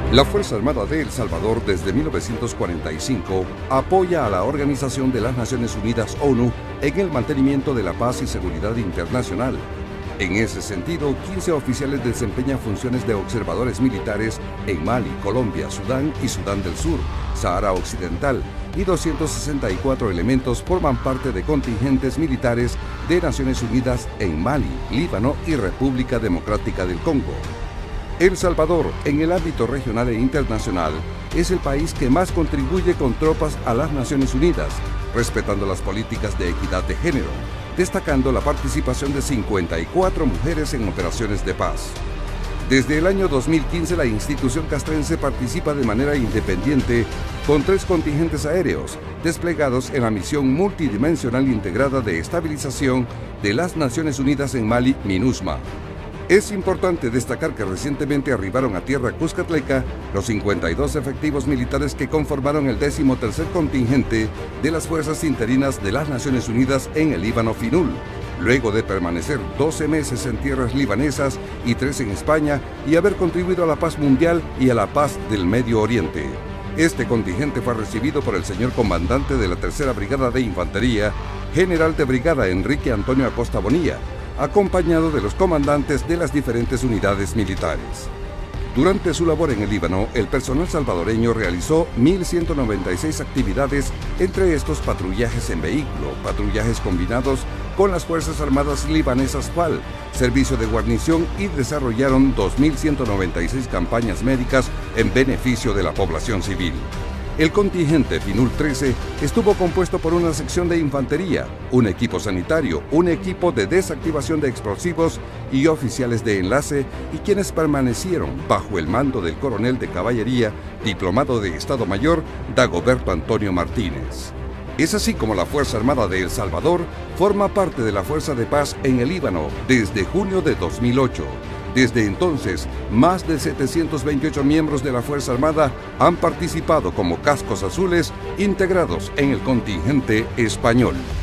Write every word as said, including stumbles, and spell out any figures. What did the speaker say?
La Fuerza Armada de El Salvador desde mil novecientos cuarenta y cinco apoya a la Organización de las Naciones Unidas ONU en el mantenimiento de la paz y seguridad internacional. En ese sentido, quince oficiales desempeñan funciones de observadores militares en Mali, Colombia, Sudán y Sudán del Sur, Sahara Occidental, y doscientos sesenta y cuatro elementos forman parte de contingentes militares de Naciones Unidas en Mali, Líbano y República Democrática del Congo. El Salvador, en el ámbito regional e internacional, es el país que más contribuye con tropas a las Naciones Unidas, respetando las políticas de equidad de género, destacando la participación de cincuenta y cuatro mujeres en operaciones de paz. Desde el año dos mil quince, la institución castrense participa de manera independiente con tres contingentes aéreos desplegados en la misión multidimensional integrada de estabilización de las Naciones Unidas en Mali, MINUSMA. Es importante destacar que recientemente arribaron a tierra Cuscatleca los cincuenta y dos efectivos militares que conformaron el decimotercer contingente de las fuerzas interinas de las Naciones Unidas en el Líbano FINUL, luego de permanecer doce meses en tierras libanesas y tres en España y haber contribuido a la paz mundial y a la paz del Medio Oriente. Este contingente fue recibido por el señor comandante de la Tercera Brigada de Infantería, general de brigada Enrique Antonio Acosta Bonilla, acompañado de los comandantes de las diferentes unidades militares. Durante su labor en el Líbano, el personal salvadoreño realizó mil ciento noventa y seis actividades, entre estos patrullajes en vehículo, patrullajes combinados con las Fuerzas Armadas Libanesas F A L, servicio de guarnición y desarrollaron dos mil ciento noventa y seis campañas médicas en beneficio de la población civil. El contingente FINUL trece estuvo compuesto por una sección de infantería, un equipo sanitario, un equipo de desactivación de explosivos y oficiales de enlace, y quienes permanecieron bajo el mando del coronel de caballería, diplomado de Estado Mayor, Dagoberto Antonio Martínez. Es así como la Fuerza Armada de El Salvador forma parte de la Fuerza de Paz en el Líbano desde junio de dos mil ocho. Desde entonces, más de setecientos veintiocho miembros de la Fuerza Armada han participado como cascos azules integrados en el contingente español.